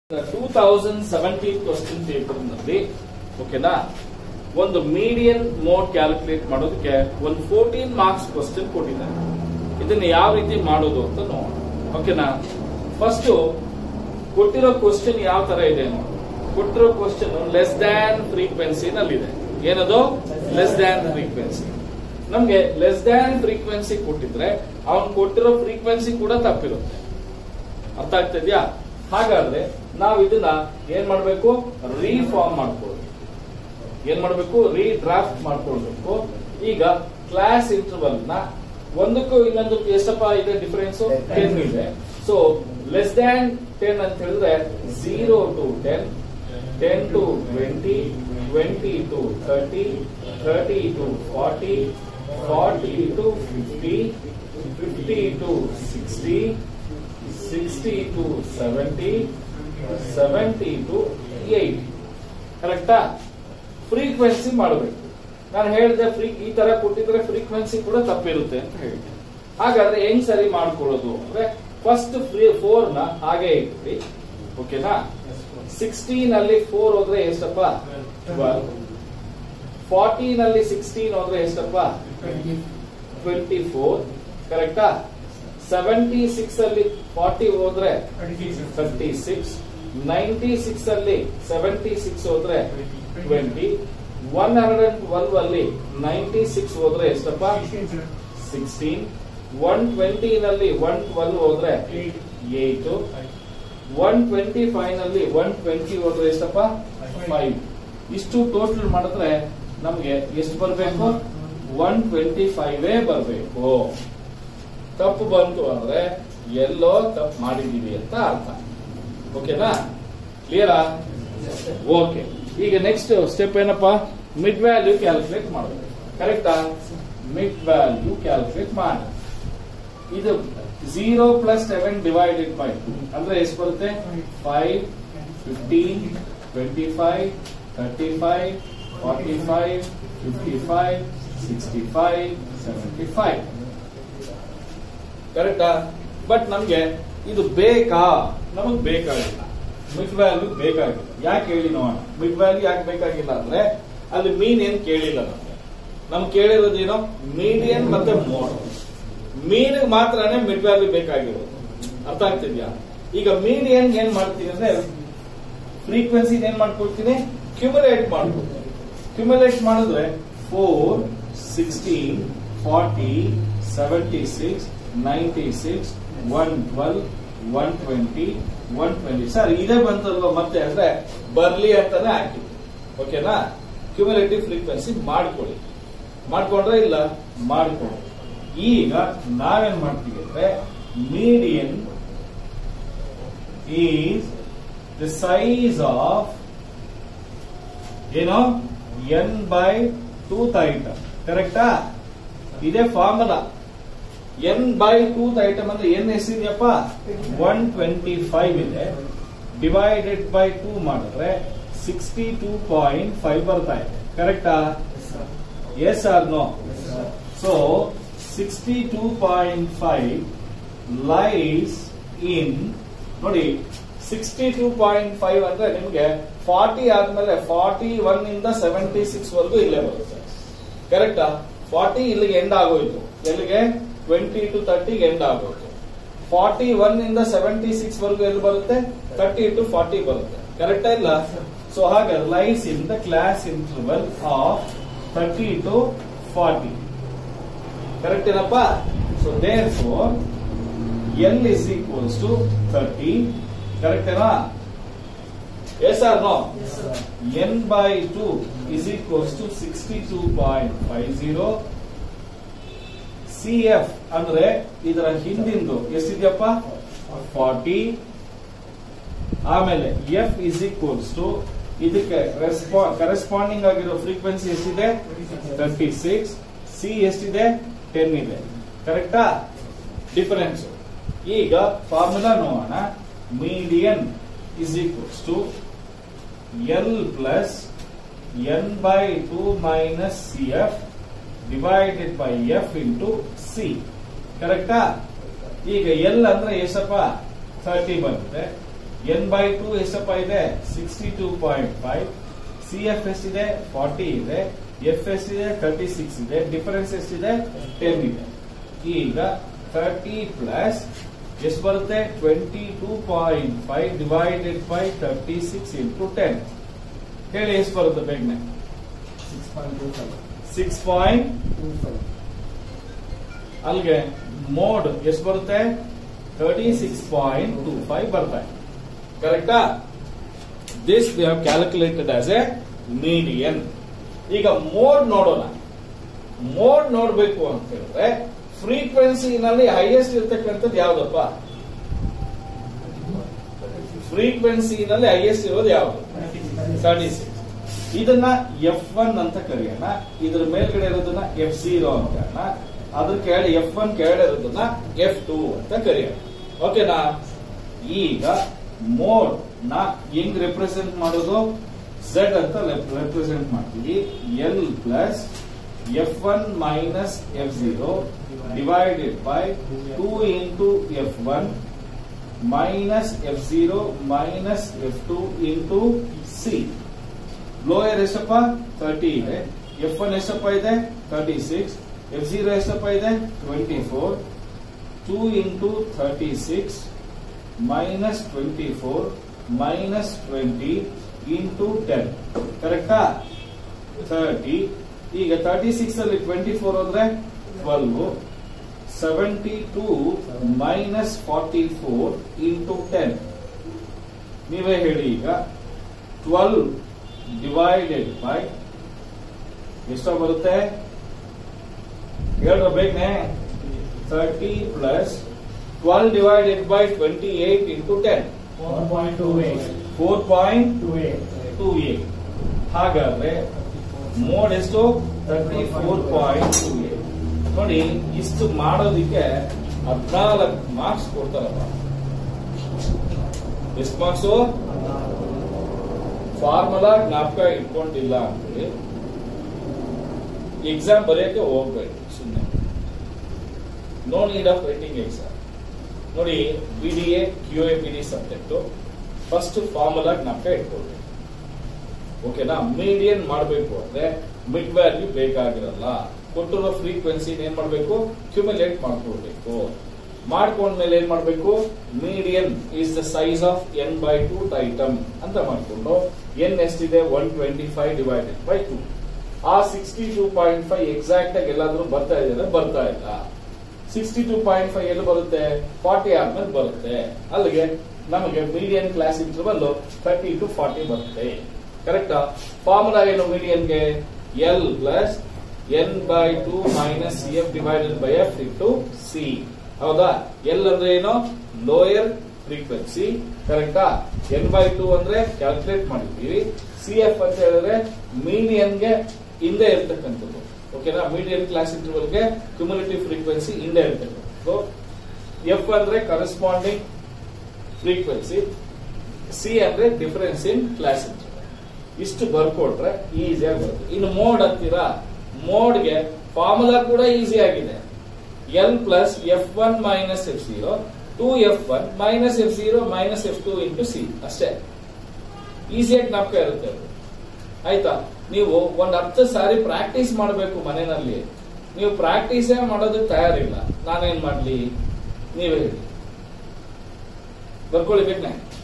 2017 question paper ನಲ್ಲಿ ಓಕೆನಾ ಒಂದು ಮೀಡಿಯನ್ ಮೋಡ್ ಕ್ಯಾಲ್ಕುಲೇಟ್ ಮಾಡೋದಕ್ಕೆ ಒಂದು 14 ಮಾರ್ಕ್ಸ್ ಕ್ವಶನ್ ಕೊಟ್ಟಿದ್ದಾರೆ. ಇದನ್ನ ಯಾವ ರೀತಿ ಮಾಡೋದು ಅಂತ ನೋಡೋಣ. ಓಕೆನಾ, ಫಸ್ಟ್ ಕೊಟ್ಟಿರೋ ಕ್ವಶನ್ ಯಾವ ತರ ಇದೆ ನೋಡಿ. ಕೊಟ್ಟಿರೋ ಕ್ವಶನ್ ಲೆಸ್ ದ್ಯಾನ್ ಫ್ರೀಕ್ವೆನ್ಸಿ ನಲ್ಲಿದೆ. ಏನದು ಲೆಸ್ ದ್ಯಾನ್ ಫ್ರೀಕ್ವೆನ್ಸಿ. ನಮ್ಗೆ ಲೆಸ್ ದ್ಯಾನ್ ಫ್ರೀಕ್ವೆನ್ಸಿ ಕೊಟ್ಟಿದ್ರೆ ಅವನ್ ಕೊಟ್ಟಿರೋ ಫ್ರೀಕ್ವೆನ್ಸಿ ಕೂಡ ತಪ್ಪಿರುತ್ತೆ. ಅರ್ಥ ಆಗ್ತಿದ್ಯಾ? ಹಾಗಾದ್ರೆ ನಾವು ಇದನ್ನ ಏನ್ ಮಾಡ್ಬೇಕು, ರೀಫಾರ್ಮ್ ಮಾಡ್ಕೊಳ್ಬೇಕು. ಏನ್ ಮಾಡ್ಬೇಕು, ರೀಡ್ರಾಫ್ಟ್ ಮಾಡ್ಕೊಳ್ಬೇಕು. ಈಗ ಕ್ಲಾಸ್ ಇಂಟರ್ವಲ್ ನ ಒಂದಕ್ಕೂ ಇನ್ನೊಂದಕ್ಕೂ ಎಷ್ಟಪ್ಪ ಇದೆ ಡಿಫರೆನ್ಸ್? 10 ಇದೆ. ಸೊ ಲೆಸ್ ದ್ಯಾನ್ 10 ಅಂತ ಹೇಳಿದ್ರೆ 0 to 10, 10 to 20, 20 to 30, 30 to 40, 40 to 50, 50 to 60, 60 to 70, 70 to 80. ಕರೆಕ್ಟಾ? ಫ್ರೀಕ್ವೆನ್ಸಿ ಮಾಡಬೇಕು. ನಾನು ಹೇಳಿದೆ ಈ ತರ ಕೊಟ್ಟಿದ್ರೆ ಫ್ರೀಕ್ವೆನ್ಸಿ ಕೂಡ ತಪ್ಪಿರುತ್ತೆ ಅಂತ ಹೇಳಿದೆ. ಹಾಗಾದ್ರೆ ಹೆಂಗ್ ಸರಿ ಮಾಡ್ಕೊಳ್ಳೋದು ಅಂದ್ರೆ ಫಸ್ಟ್ 4 ನ ಹಾಗೆ ಇಟ್ಬಿಡಿ. ಓಕೆನಾ? 16 ನಲ್ಲಿ 4 ಹೋದ್ರೆ ಎಷ್ಟಪ್ಪ? 12. 40 ನಲ್ಲಿ 16 ಹೋದ್ರೆ ಎಷ್ಟಪ್ಪ? 24. ಕರೆಕ್ಟಾ? 76 ಅಲ್ಲಿ 40 ಹೋದ್ರೆ 36. 96 ಅಲ್ಲಿ 76 ಹೋದ್ರೆ 20. 112 ಅಲ್ಲಿ 96 ಹೋದ್ರೆ ಎಷ್ಟಪ್ಪ? 16. 120 ನಲ್ಲಿ 112 ಹೋದ್ರೆ 8. 125 ನಲ್ಲಿ 120 ಹೋದ್ರೆ ಎಷ್ಟಪ್ಪ? 5. ಇಷ್ಟು ಟೋಟಲ್ ಮಾಡಿದ್ರೆ ನಮ್ಗೆ ಎಷ್ಟು ಬರಬೇಕು? 125 ಬರಬೇಕು. ತಪ್ಪು ಬಂತು ಅಂದ್ರೆ ಎಲ್ಲೋ ತಪ್ಪು ಮಾಡಿದೀವಿ ಅಂತ ಅರ್ಥ. ಓಕೆನಾ? ಕ್ಲಿಯರಾ? ಓಕೆ. ಈಗ ನೆಕ್ಸ್ಟ್ ಸ್ಟೆಪ್ ಏನಪ್ಪಾ? ಮಿಡ್ ವ್ಯಾಲ್ಯೂ ಕ್ಯಾಲ್ಕುಲೇಟ್ ಮಾಡಬೇಕು. ಕರೆಕ್ಟಾ? ಮಿಡ್ ವ್ಯಾಲ್ಯೂ ಕ್ಯಾಲ್ಕುಲೇಟ್ ಮಾಡಿ. ಇದು 0 + 7 ಡಿವೈಡೆಡ್ ಬೈ 2 ಅಂದ್ರೆ ಎಷ್ಟು ಬರುತ್ತೆ? 5, 15, 25, 35, 45, 55, 65, 75. ಕರೆಕ್ಟಾ? ಬಟ್ ನಮ್ಗೆ ಇದು ಬೇಕಾ? ನಮಗ್ ಬೇಕಾಗಿಲ್ಲ. ಮಿಡ್ ವ್ಯಾಲ್ಯೂ ಬೇಕಾಗಿಲ್ಲ. ಯಾಕೆ ಹೇಳಿ ನೋಡೋಣ. ಮಿಡ್ ವ್ಯಾಲ್ಯೂ ಯಾಕೆ ಬೇಕಾಗಿಲ್ಲ ಅಂದ್ರೆ ಅಲ್ಲಿ ಮೀನ್ ಏನ್ ಕೇಳಿಲ್ಲ ನಮ್ಗೆ ಕೇಳಿರೋದೇನೋ ಮೀಡಿಯನ್ ಮತ್ತೆ ಮೋಡ್. ಮೀನ್ ಮಾತ್ರನೇ ಮಿಡ್ ವ್ಯಾಲ್ಯೂ ಬೇಕಾಗಿರೋದು. ಅರ್ಥ ಆಗ್ತಿದ್ಯಾ? ಈಗ ಮೀಡಿಯನ್ ಏನ್ ಮಾಡ್ತೀನಿ ಅಂದ್ರೆ ಫ್ರೀಕ್ವೆನ್ಸಿ ಏನ್ ಮಾಡ್ಕೊಳ್ತೀನಿ? ಕ್ಯುಮುಲೇಟ್ ಮಾಡ್ಕೊಳ್ತೀನಿ. ಕ್ಯುಮುಲೇಟ್ ಮಾಡಿದ್ರೆ 4, 16, 40, 76, 96, 112, 120, 120. ಸರ್ ಇದೇ ಬಂತಲ್ವಾ ಮತ್ತೆ ಅಂದ್ರೆ ಬರ್ಲಿ ಅಂತಾನೆ ಹಾಕಿ. ಓಕೆನಾ? ಕ್ಯುಮುಲೇಟಿವ್ ಫ್ರೀಕ್ವೆನ್ಸಿ ಮಾಡ್ಕೊಳ್ಳಿ. ಮಾಡ್ಕೊಂಡ್ರೆ ಇಲ್ಲ ಮಾಡ್ಕೊಳ್ಳಿ. ಈಗ ನಾವೇನ್ ಮಾಡ್ತೀವಿ ಅಂದ್ರೆ median is the size of ಏನೋ n/2th ಐಟಮ್. ಕರೆಕ್ಟಾ? ಇದೇ ಫಾರ್ಮುಲಾ. n/2th ಐಟಮ್ ಅಂದ್ರೆ n ಎಷ್ಟಿದೆಯಪ್ಪ? 125 ಇದೆ. ಡಿವೈಡೆಡ್ ಬೈ 2 ಮಾಡಿದ್ರೆ 62.5 ಬರ್ತಾ ಇದೆ. ಕರೆಕ್ಟಾ? Yes or no? So 62.5 lies in ನೋಡಿ 62.5 ಅಂದ್ರೆ ನಿಮ್ಗೆ 40 ಆದ್ಮೇಲೆ 41 ಇಂದ 76 ವರೆಗೂ ಇಲ್ಲೇ ಬರುತ್ತೆ. ಕರೆಕ್ಟಾ? 40 ಇಲ್ಲಿಗೆ ಎಂಡ್ ಆಗೋಯ್ತು. ಎಲ್ಲಿಗೆ? 20 to 30 ಎಂಡ್ ಆಗೋಯ್ತು. 41 ಇಂದ 76 ವರೆಗೂ ಎಲ್ಲಿ ಬರುತ್ತೆ? 30 to 40 ಬರುತ್ತೆ. ಕರೆಕ್ಟಾ ಇಲ್ಲ? ಸೊ ಹಾಗೆ lies in the class interval of 30 to 40. Correct ಏನಪ್ಪ? So therefore L is equals to 30. ಕರೆಕ್ಟ್ ಏನಾ? Yes or no? n/2 is equals to 62.50. CF ಅಂದ್ರೆ ಇದರ ಹಿಂದಿಂದು ಎಷ್ಟಿದೆಯಪ್ಪ? 40. ಆಮೇಲೆ F is equals to ಇದಕ್ಕೆ ಕರೆಸ್ಪಾಂಡಿಂಗ್ ಆಗಿರೋ ಫ್ರೀಕ್ವೆನ್ಸಿ ಎಷ್ಟಿದೆ? 36. C ಎಷ್ಟಿದೆ? 10 ಇದೆ. ಕರೆಕ್ಟಾ? ಡಿಫರೆನ್ಸ್. ಈಗ ಫಾರ್ಮುಲಾ ನೋಡೋಣ. Median is equals to L plus n/2 minus CF divided by F into C. ಕರೆಕ್ಟಾ? ಈಗ L ಅಂದ್ರೆ ಎಷ್ಟಪ್ಪ? 30 ಬರುತ್ತೆ. ಎನ್ ಬೈ ಟು ಎಷ್ಟಪ್ಪ ಇದೆ 62.5, ಸಿ ಎಫ್ ಎಷ್ಟಿದೆ 40 ಇದೆ, ಎಫ್ ಎಷ್ಟಿದೆ 36 ಇದೆ, ಡಿಫರೆನ್ಸ್ ಎಷ್ಟಿದೆ 10 ಇದೆ. ಈಗ 30 ಪ್ಲಸ್ ಎಷ್ಟು ಬರುತ್ತೆ 22.5 ಡಿವೈಡೆಡ್ ಬೈ 36 ಇಂಟು 10 ಹೇಳಿ ಎಷ್ಟು ಬರುತ್ತೆ ಬೇಗನೆ 6.25 ಅಲ್ಲಿಗೆ ಮೋಡ್ ಎಷ್ಟು ಬರುತ್ತೆ 36.25 ಬರ್ತಾ ಇದೆ. ಕರೆಕ್ಟಾ? This we have calculated as a median. ಈಗ ಮೋಡ್ ನೋಡೋಣ. ಮೋಡ್ ನೋಡ್ಬೇಕು ಅಂತ ಹೇಳಿದ್ರೆ ಫ್ರೀಕ್ವೆನ್ಸಿನಲ್ಲಿ ಹೈಯೆಸ್ಟ್ ಇರ್ತಕ್ಕಂಥದ್ದು ಯಾವ್ದಪ್ಪ? ಫ್ರೀಕ್ವೆನ್ಸಿನಲ್ಲಿ ಹೈಯೆಸ್ಟ್ ಇರೋದು ಯಾವುದು? 36. ಇದನ್ನ F1 ಅಂತ ಕರೆಯೋಣ. ಇದ್ರ ಮೇಲ್ಗಡೆ ಇರೋದನ್ನ F0 ಅಂತ ಕರೆಯೋಣ. ಅದ್ರ ಕೆಳಗಡೆ F1 ಕೆಳಗಡೆ ಇರೋದನ್ನ F2 ಅಂತ ಕರೆಯೋಣ. ಓಕೆನಾ? ಈಗ ಮೋಡ್ ನ ಹೆಂಗ್ ರೆಪ್ರೆಸೆಂಟ್ ಮಾಡೋದು? Z ಅಂತ ರೆಪ್ರೆಸೆಂಟ್ ಮಾಡ್ತೀವಿ. L plus F1 minus F0 divided by 2 into F1 minus F0 minus F2 into C. Lower ಎಷ್ಟಪ್ಪ 30 ಇದೆ, F1 ಎಷ್ಟಪ್ಪ ಇದೆ 36, F0 ಎಷ್ಟಪ್ಪ ಇದೆ 24, 2 into 36 minus 24 minus 20 into 10. ಕರೆಕ್ಟಾ? 30. ಈಗ 36 ಅಲ್ಲಿ 24 ಅಂದ್ರೆ 12, 72 minus 44 into 10. ನೀವೇ ಹೇಳಿ ಈಗ 12 divided by ಎಷ್ಟು ಬರುತ್ತೆ ಹೇಳ್ರ ಬೇಕನೆ 30 plus 12 divided by 28 into 10 4.28. ಹಾಗಾದ್ರೆ ಮೋಡ್ ಎಷ್ಟು 34.28. ನೋಡಿ ಇಷ್ಟು ಮಾಡೋದಿಕ್ಕೆ 14 ಮಾರ್ಕ್ಸ್ ಕೊಡ್ತಾರಪ್ಪ. ಎಷ್ಟು ಮಾರ್ಕ್ಸ್? ಫಾರ್ಮುಲಾ ಜ್ಞಾಪಕ ಇಟ್ಕೊಂಡಿಲ್ಲ ಅಂತೇಳಿ ಎಕ್ಸಾಮ್ ಬರೆಯಕ್ಕೆ ಹೋಗ್ಬೇಡಿ ಸುಮ್ಮನೆ. No need of writing exam. ನೋಡಿ BDA QAPD subject first formula ಜ್ಞಾಪಕ ಇಟ್ಕೊಳ್ಬೇಕು. ಓಕೆನಾ? ಮೀಡಿಯನ್ ಮಾಡಬೇಕು ಅಂದ್ರೆ ಮಿಡ್ ವ್ಯಾಲ್ಯೂ ಬೇಕಾಗಿರಲ್ಲ. ಕೊಟ್ಟಿರೋ ಫ್ರೀಕ್ವೆನ್ಸಿ ಏನ್ ಮಾಡಬೇಕು? ಕ್ಯುಮುಲೇಟ್ ಮಾಡ್ಕೊಳ್ಬೇಕು. ಮಾಡ್ಕೊಂಡ್ಮೇಲೆ ಏನ್ ಮಾಡಬೇಕು? Median is the size of n/2 item ಅಂತ ಮಾಡ್ಕೊಂಡು n ಎಷ್ಟಿದೆ 125 ಡಿವೈಡೆಡ್ ಬೈ 2. ಆ 62.5 ಎಕ್ಸಾಕ್ಟ್ ಆಗಿ ಎಲ್ಲಾದ್ರೂ ಬರ್ತಾ ಇದೆ? ಬರ್ತಾ ಇಲ್ಲ. 62.5 ಎಲ್ಲಿ ಬರುತ್ತೆ? 40 ಆದ್ಮೇಲೆ ಬರುತ್ತೆ. ಅಲ್ಲಿಗೆ ನಮಗೆ ಮೀಡಿಯನ್ ಕ್ಲಾಸ್ ಇಂಟರ್ವಲ್ 30 to 40 ಬರುತ್ತೆ. ಕರೆಕ್ಟಾ? ಫಾರ್ಮುಲಾ ಏನು ಮೀಡಿಯನ್ಗೆ? L plus n/2 minus CF divided by F into C. ಹೌದಾ? L ಅಂದ್ರೆ ಏನು? Lower frequency. ಕರೆಕ್ಟಾ? n/2 ಅಂದ್ರೆ ಕ್ಯಾಲ್ಕುಲೇಟ್ ಮಾಡಿದ್ದೀವಿ. CF ಅಂತ ಹೇಳಿದ್ರೆ ಮೀಡಿಯನ್ಗೆ ಹಿಂದೆ ಇರ್ತಕ್ಕಂಥದ್ದು. ಓಕೆನಾ? ಮೀಡಿಯನ್ ಕ್ಲಾಸ್ ಇಂಟರ್ವಲ್ಗೆ ಕ್ಯುಮುಲೇಟಿವ್ ಫ್ರೀಕ್ವೆನ್ಸಿ ಹಿಂದೆ ಇರ್ತಕ್ಕಂಥದ್ದು. F ಅಂದ್ರೆ ಕರೆಸ್ಪಾಂಡಿಂಗ್ ಫ್ರೀಕ್ವೆನ್ಸಿ, C ಅಂದ್ರೆ ಡಿಫರೆನ್ಸ್ ಇನ್ ಕ್ಲಾಸ್ ಇಂಟರ್ವಲ್. ಇಷ್ಟು ಬರ್ಕೊಟ್ರೆ ಈಸಿಯಾಗಿ ಬರುತ್ತೆ. ಇನ್ನು ಮೋಡ್ ಅಂತೀರಾ? ಮೋಡ್ಗೆ ಫಾರ್ಮುಲಾ ಕೂಡ ಈಸಿ ಆಗಿದೆ. L plus F1 minus F0 2F1 minus F0 minus F2 into C. ಅಷ್ಟೇ. ಈಸಿಯಾಗಿ ಜ್ಞಾಪಕ ಇರುತ್ತೆ. ಆಯ್ತಾ? ನೀವು ಒಂದ್ 10 ಸಾರಿ ಪ್ರಾಕ್ಟೀಸ್ ಮಾಡಬೇಕು ಮನೆಯಲ್ಲಿ. ನೀವು ಪ್ರಾಕ್ಟೀಸೇ ಮಾಡೋದಕ್ಕೆ ತಯಾರಿಲ್ಲ, ನಾನೇನ್ ಮಾಡ್ಲಿ? ನೀವೇ ಹೇಳಿ. ಬರ್ಕೊಳ್ಳಿ ಬೇಕನೆ.